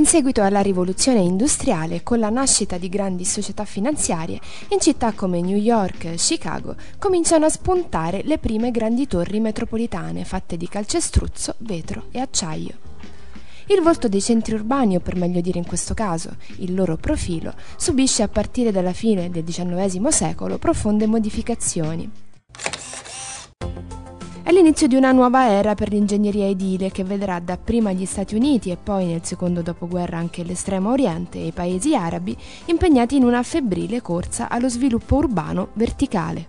In seguito alla rivoluzione industriale, con la nascita di grandi società finanziarie, in città come New York e Chicago cominciano a spuntare le prime grandi torri metropolitane fatte di calcestruzzo, vetro e acciaio. Il volto dei centri urbani, o per meglio dire in questo caso, il loro profilo, subisce a partire dalla fine del XIX secolo profonde modificazioni. È l'inizio di una nuova era per l'ingegneria edile che vedrà dapprima gli Stati Uniti e poi nel secondo dopoguerra anche l'Estremo Oriente e i paesi arabi impegnati in una febbrile corsa allo sviluppo urbano verticale.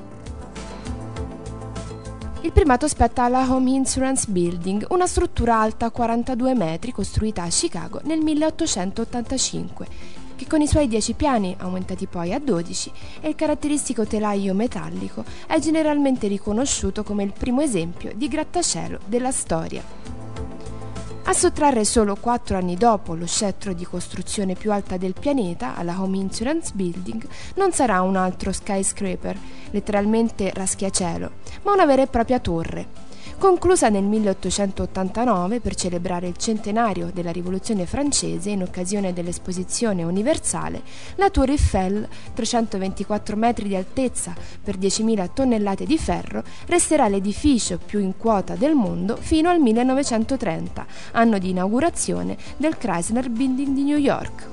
Il primato spetta alla Home Insurance Building, una struttura alta 42 metri costruita a Chicago nel 1885, che con i suoi 10 piani, aumentati poi a 12, e il caratteristico telaio metallico, è generalmente riconosciuto come il primo esempio di grattacielo della storia. A sottrarre solo 4 anni dopo lo scettro di costruzione più alta del pianeta alla Home Insurance Building non sarà un altro skyscraper, letteralmente raschiacielo, ma una vera e propria torre. Conclusa nel 1889 per celebrare il centenario della Rivoluzione francese in occasione dell'Esposizione universale, la Tour Eiffel, 324 metri di altezza per 10.000 tonnellate di ferro, resterà l'edificio più in quota del mondo fino al 1930, anno di inaugurazione del Chrysler Building di New York.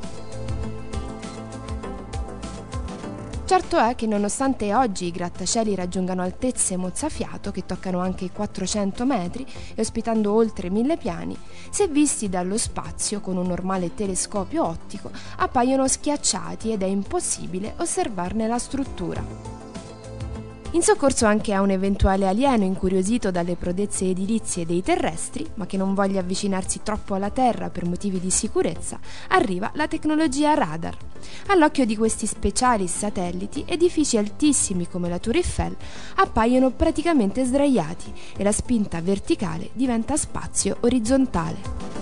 Certo è che nonostante oggi i grattacieli raggiungano altezze mozzafiato che toccano anche i 400 metri e ospitando oltre 1000 piani, se visti dallo spazio con un normale telescopio ottico appaiono schiacciati ed è impossibile osservarne la struttura. In soccorso anche a un eventuale alieno incuriosito dalle prodezze edilizie dei terrestri, ma che non voglia avvicinarsi troppo alla Terra per motivi di sicurezza, arriva la tecnologia radar. All'occhio di questi speciali satelliti, edifici altissimi come la Tour Eiffel appaiono praticamente sdraiati e la spinta verticale diventa spazio orizzontale.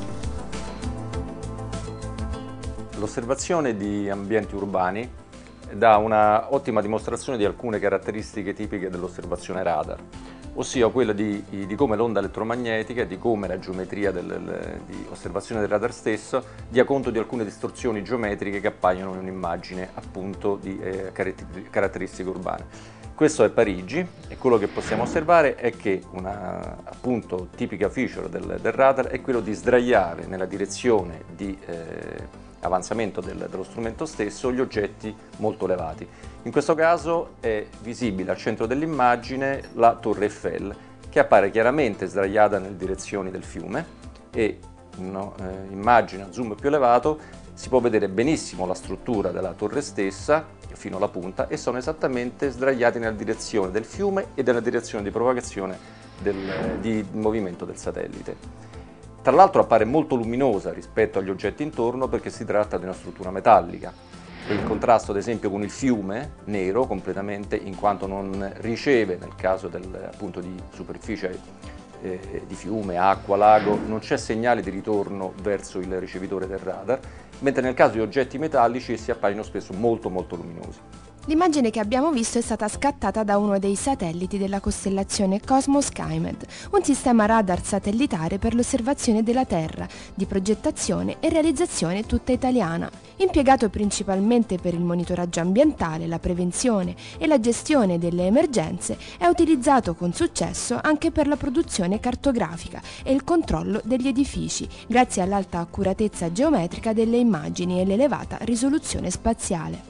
L'osservazione di ambienti urbani dà una ottima dimostrazione di alcune caratteristiche tipiche dell'osservazione radar, ossia quella di come l'onda elettromagnetica e di come la geometria di osservazione del radar stesso dia conto di alcune distorsioni geometriche che appaiono in un'immagine appunto di caratteristiche urbane. Questo è Parigi e quello che possiamo osservare è che una appunto tipica feature del radar è quello di sdraiare nella direzione di avanzamento dello strumento stesso gli oggetti molto elevati. In questo caso è visibile al centro dell'immagine la Torre Eiffel che appare chiaramente sdraiata nelle direzioni del fiume e in immagine a zoom più elevato si può vedere benissimo la struttura della torre stessa fino alla punta e sono esattamente sdraiati nella direzione del fiume e nella direzione di propagazione di movimento del satellite. Tra l'altro appare molto luminosa rispetto agli oggetti intorno perché si tratta di una struttura metallica e il contrasto ad esempio con il fiume nero completamente in quanto non riceve nel caso appunto di superficie di fiume, acqua, lago, non c'è segnale di ritorno verso il ricevitore del radar, mentre nel caso di oggetti metallici essi appaiono spesso molto luminosi. L'immagine che abbiamo visto è stata scattata da uno dei satelliti della costellazione Cosmos-Skymed, un sistema radar satellitare per l'osservazione della Terra, di progettazione e realizzazione tutta italiana. Impiegato principalmente per il monitoraggio ambientale, la prevenzione e la gestione delle emergenze, è utilizzato con successo anche per la produzione cartografica e il controllo degli edifici, grazie all'alta accuratezza geometrica delle immagini e l'elevata risoluzione spaziale.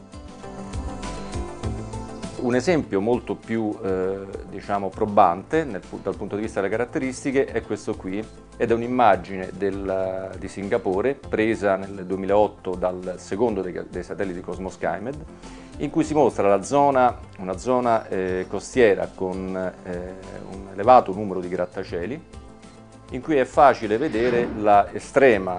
Un esempio molto più probante dal punto di vista delle caratteristiche è questo qui ed è un'immagine di Singapore presa nel 2008 dal secondo dei satelliti Cosmos-Skymed in cui si mostra una zona costiera con un elevato numero di grattacieli in cui è facile vedere l'estremo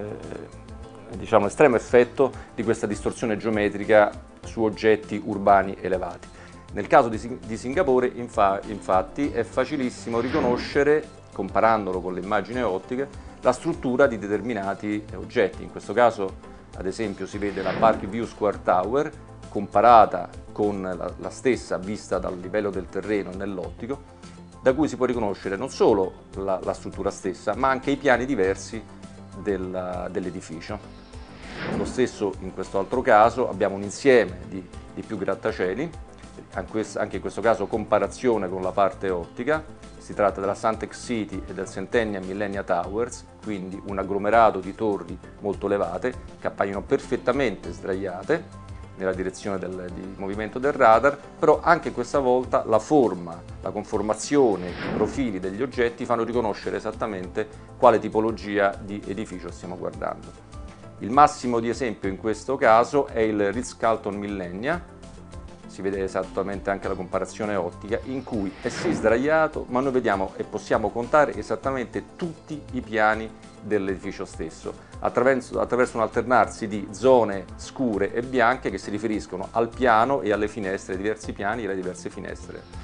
effetto di questa distorsione geometrica su oggetti urbani elevati. Nel caso di Singapore, infatti, è facilissimo riconoscere, comparandolo con le immagini ottiche, la struttura di determinati oggetti. In questo caso, ad esempio, si vede la Parkview Square Tower comparata con la stessa vista dal livello del terreno nell'ottico, da cui si può riconoscere non solo la struttura stessa, ma anche i piani diversi dell'edificio. Lo stesso in questo altro caso abbiamo un insieme di più grattacieli, anche in questo caso comparazione con la parte ottica. Si tratta della Suntec City e del Centennial Millenia Towers, quindi un agglomerato di torri molto elevate che appaiono perfettamente sdraiate nella direzione di movimento del radar, però anche questa volta la forma, la conformazione, i profili degli oggetti fanno riconoscere esattamente quale tipologia di edificio stiamo guardando. Il massimo di esempio in questo caso è il Ritz-Carlton Millenia. Si vede esattamente anche la comparazione ottica, in cui è sì sdraiato, ma noi vediamo e possiamo contare esattamente tutti i piani dell'edificio stesso, attraverso un alternarsi di zone scure e bianche che si riferiscono al piano e alle finestre, ai diversi piani e alle diverse finestre.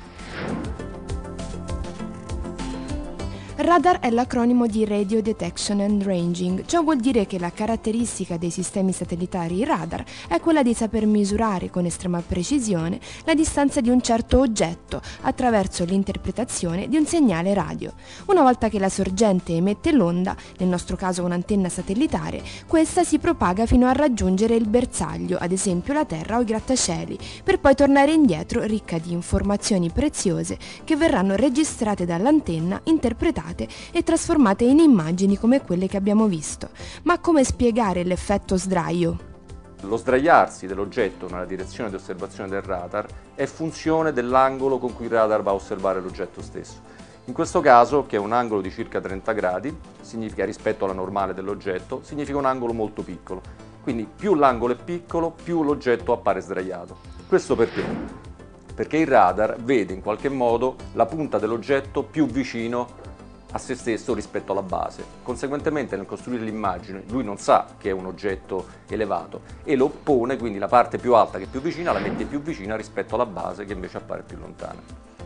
Radar è l'acronimo di Radio Detection and Ranging, ciò vuol dire che la caratteristica dei sistemi satellitari radar è quella di saper misurare con estrema precisione la distanza di un certo oggetto attraverso l'interpretazione di un segnale radio. Una volta che la sorgente emette l'onda, nel nostro caso un'antenna satellitare, questa si propaga fino a raggiungere il bersaglio, ad esempio la Terra o i grattacieli, per poi tornare indietro ricca di informazioni preziose che verranno registrate dall'antenna, interpretate e trasformate in immagini come quelle che abbiamo visto. Ma come spiegare l'effetto sdraio? Lo sdraiarsi dell'oggetto nella direzione di osservazione del radar è funzione dell'angolo con cui il radar va a osservare l'oggetto stesso. In questo caso, che è un angolo di circa 30 gradi, significa rispetto alla normale dell'oggetto, significa un angolo molto piccolo. Quindi più l'angolo è piccolo, più l'oggetto appare sdraiato. Questo perché? Perché il radar vede in qualche modo la punta dell'oggetto più vicino a se stesso rispetto alla base. Conseguentemente nel costruire l'immagine lui non sa che è un oggetto elevato e lo pone, quindi la parte più alta che è più vicina la mette più vicina rispetto alla base che invece appare più lontana.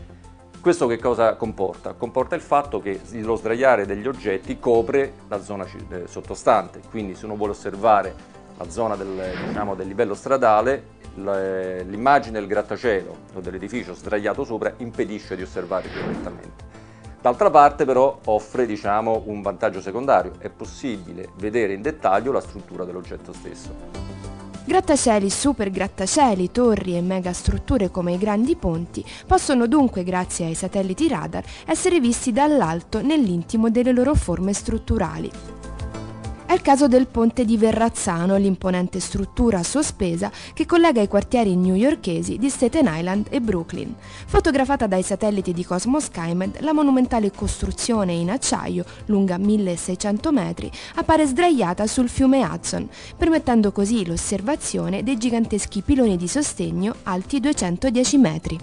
Questo che cosa comporta? Comporta il fatto che lo sdraiare degli oggetti copre la zona sottostante, quindi se uno vuole osservare la zona del livello stradale, l'immagine del grattacielo o dell'edificio sdraiato sopra impedisce di osservare correttamente. D'altra parte però offre un vantaggio secondario, è possibile vedere in dettaglio la struttura dell'oggetto stesso. Grattacieli, super grattacieli, torri e megastrutture come i grandi ponti possono dunque, grazie ai satelliti radar, essere visti dall'alto nell'intimo delle loro forme strutturali. È il caso del ponte di Verrazzano, l'imponente struttura sospesa che collega i quartieri newyorkesi di Staten Island e Brooklyn. Fotografata dai satelliti di Cosmos SkyMed, la monumentale costruzione in acciaio, lunga 1600 metri, appare sdraiata sul fiume Hudson, permettendo così l'osservazione dei giganteschi piloni di sostegno alti 210 metri.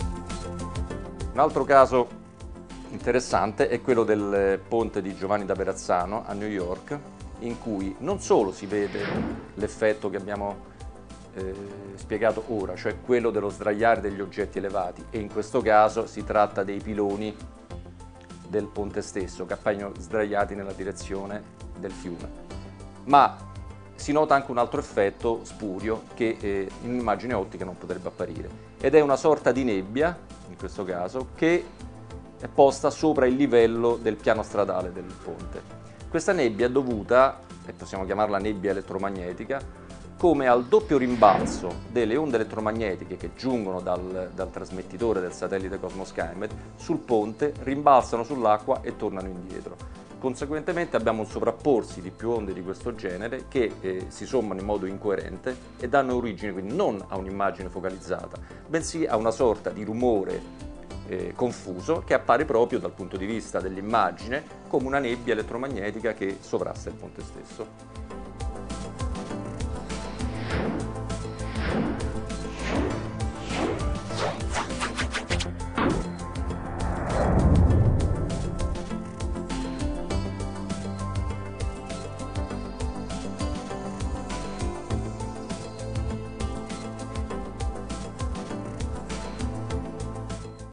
Un altro caso interessante è quello del ponte di Giovanni da Verrazzano a New York, in cui non solo si vede l'effetto che abbiamo spiegato ora, cioè quello dello sdraiare degli oggetti elevati, e in questo caso si tratta dei piloni del ponte stesso che appaiono sdraiati nella direzione del fiume, ma si nota anche un altro effetto spurio che in un'immagine ottica non potrebbe apparire, ed è una sorta di nebbia, in questo caso, che è posta sopra il livello del piano stradale del ponte. Questa nebbia è dovuta, e possiamo chiamarla nebbia elettromagnetica, come al doppio rimbalzo delle onde elettromagnetiche che giungono dal trasmettitore del satellite Cosmos SkyMed sul ponte, rimbalzano sull'acqua e tornano indietro. Conseguentemente abbiamo un sovrapporsi di più onde di questo genere che si sommano in modo incoerente e danno origine quindi non a un'immagine focalizzata, bensì a una sorta di rumore confuso che appare proprio dal punto di vista dell'immagine come una nebbia elettromagnetica che sovrasta il ponte stesso.